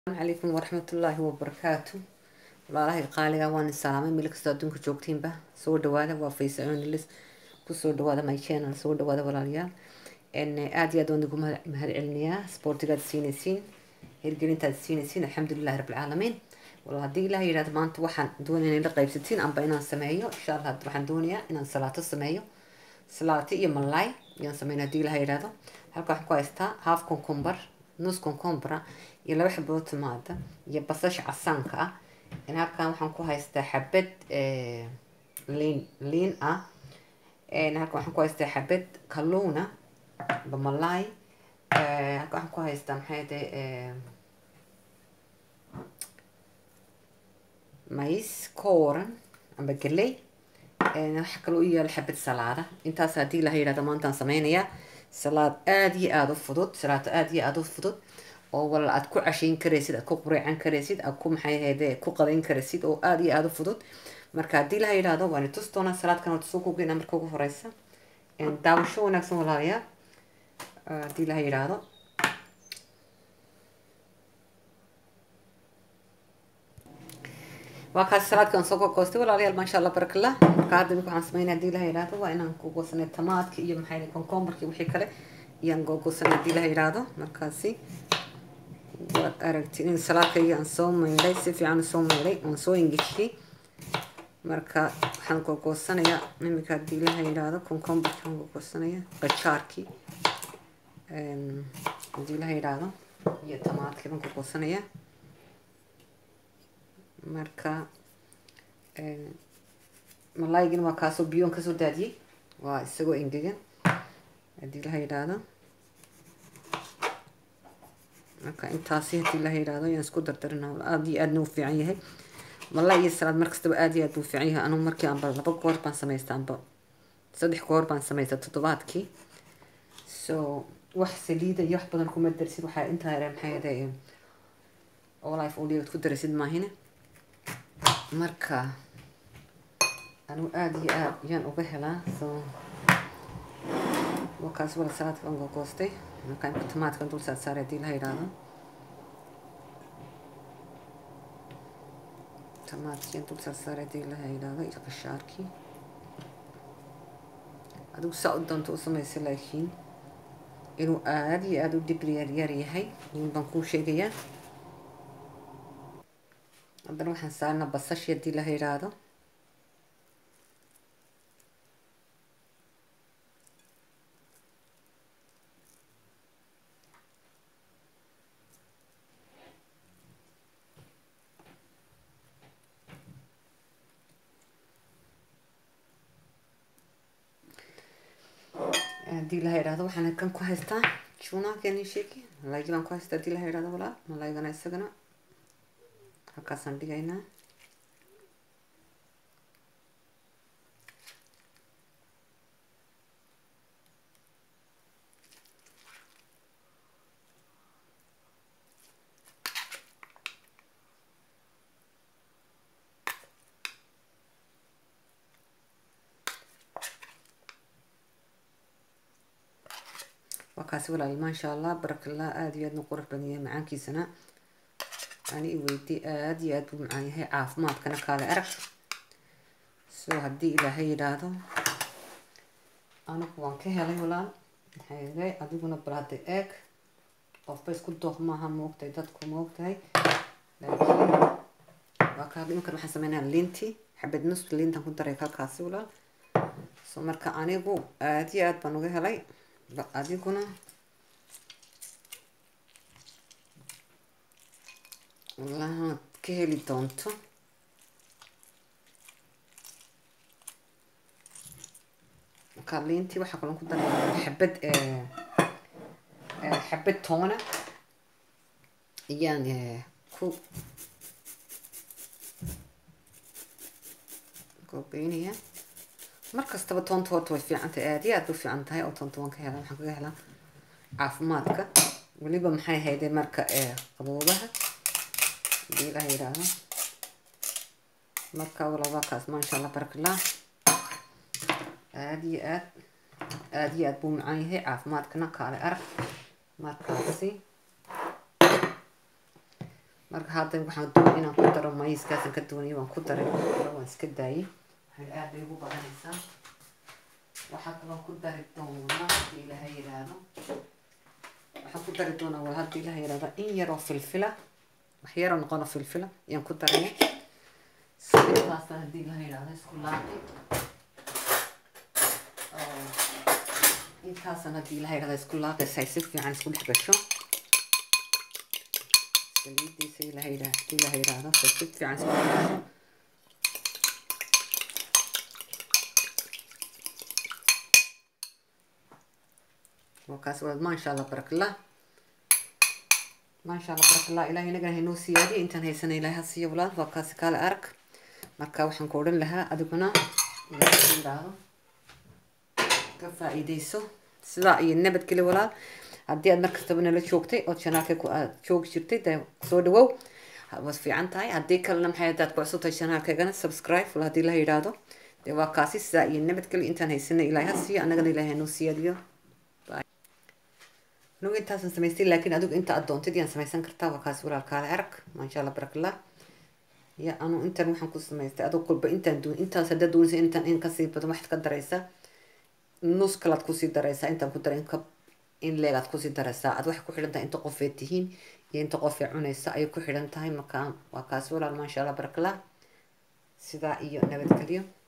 السلام عليكم ورحمة الله وبركاته. والله قالي وان السلام ملك استودنك جوكتين به سو دواده وفيسعون لس كسو دواده ماي channel سو دواده والاليال ان ادي ادونكم مهد علمية سبورتيغا سينيسين هيرجلين سينيسين الحمد لله رب العالمين. والله هدي الله يراد ما انت وحن دون ان لقيب 60 ام بينا سمايو ان شاء الله وحن دونيا ان صلاة السمايو صلاتي يوم الله يان سمينا هدي الله يراد halka waxaan ku haystaa half cucumber nus cucumber iyo laba xabood tomato iyo basasha casaanka ah in halkan waxaan ku haystaa xabad liin ah in halkan waxaan ku haystaa xabad kaluuna bamalay halkan waxaan ku haystaa maxay tahay mais corn amba galey waxa kale oo yaal xabad salaada intaas hadii la yiraahdo maanta sameynaya salaad aad iyo aad u fudud salaad aad iyo aad u fudud oo wala aad ku cashin kareysid aad ku quraacan kareysid aad ku maxay ahayd ku qadayn kareysid oo aad iyo aad u fudud marka hadii la yiraahdo waan tustoona salaadkan oo soo go'ina marka ugu horeysa in daawasho wanaagsan walaalayaal hadii la yiraahdo وكاس سلاد كان سوق كوستي ولا ريال ما شاء الله بارك الله قاعد نكون عن سمينا دي لها يرادو وانا نكو سنه طماط كي محايل كونكومبر كي وحي كله يانغو سنه دي لها يرادو مركاسي وارغتين سلاد كي ان سو ميلي سي عن سو ميلي ان سو انجشي marka waxaan ku goosanayaa nimika dii la yiraahdo cucumber kan ku goosanayaa bachaarki dii la yiraahdo iyo tamaadka kan ku goosanayaa marka malaygina waa kaasoo biyoon kasoo daadiyey waa isagoo engegan hadii la yiraahdo marka intaasi hadii la yiraahdo yaan isku dardarinaa aad iyo aad u fiican yahay والله يسرد مركز تبقى آدي أدو في عيها أنا مركي عم بلبق قربان سميست عم بق صدق قربان سميست تطباتكي سو وحسليدة يحبط لكم الدرسين وحا انتها رام حياة دائم والله يفقولي وتكون درسين ما هنا مركا أنا آدي يان أبهلا سو وكاس ولا سلات كان قوستي كان بتمات كان طول سارة دي لهاي رانا تماتين طول سلسلة دي لها إلى إلى قشاركي أدو ساعد دون توصل مسلاكين إنه آدي أدو دبريار يريحي بنكون شيء جيا أدرو حنسالنا بصش يدي لها إرادة دي لها إرادة وحنا كان كويستا شونا كاني شيكي ملايجي بان كويستا دي لها إرادة ولا ملايجي أنا إستغنا هكا سندي جاينا وكاسي ولا ما شاء الله بارك الله آدي أدنو قرب بنيه معاكي سنة أنا ويدي آدي أدو معايا هي عافمات كان كالا أرك سو هدي إلى هي دادو أنا كوان كهلي ولا هاي جاي أدو كنا براتي إك أوف بس كنت دوخ معها موقتي دادكو موقتي لكن وكادي ممكن حسمينها لينتي حبيت نص لينتا كنت ريكا كاسي ولا سو مركا أنا بو آدي أد بانو كهلي لا أدي كنا والله كهلي تونتو كارلينتي waxa kale ku daray xabad toona yani ku goobeyniya markastaba toonta horta way fiican tahay aad iyo aad u fiican tahay oo toonta waan ka helaa waxaan kaga helaa caafimaadka waliba maxay ahayd marka qaboobaha dii la yiraahdo marka walaal kaas ma sha Allah barakallah aad iyo aad buu macaan yahay caafimaadkana kaale arag markaasi marka hadda waxaan doonay inaan ku daro mayiskaasan ka doonay waan ku daray waan iska daayay waxay aad bay ugu badanaysaa waxaa kaloo ku dari doonaa haddii ilaahay yidhaahdo waxaan ku dari doonaa wal haddii ilaahay yidhaahdo in yaroo filfila wax yaroo noqono filfila ayaan ku daraya intaasna haddii ilaahay yidhaahdo isku laaqi intaasna haddii ilaahay yidhaahdo isku laaqaysa si fiican isku dhex gasho saliidiisa ilaahay yidhaahdo si fiican isku dhex gasho وكاس ولد ما شاء الله بارك الله ما شاء الله بارك الله إلهي نقنا هنو سيادي إنتان هي سنة إلهي هسيه ولاد وكاس كال أرك مركا وحن كورن لها أدقنا كفائديسو سلاقي النبت كل ولاد هدي أد مركز تبنا لشوكتي أو شناكك شوك شرتي دا سودو بس في عنتاي هدي كلنا حياتات كوسوت شناكك أنا سبسكرايب ولا هدي لها يرادو دي وكاسي سلاقي النبت كل إنتان هي سنة إلهي هسيه أنا قنا إلهي هنو سياديو نو انت سميستي لكن ادوق انت ادونتي ديان سميسان كرتا وكاس ولا كال عرق ما شاء الله بارك الله يا انا انت waxaan ku samaystay adu kulba intaan doon inta sada doonaysa intaan in ka sii bado waxaad ka daraysa nus kalaad ku sii daraysa intaan ku daray in leegaad ku sii daraysa ad wax ku xiran tahay inta qof ay tihiin iyo inta qof ay cunaysa ay ku xiran tahay marka waa kaas walaal ma sha Allah barakallah sida iyo nabad galiyo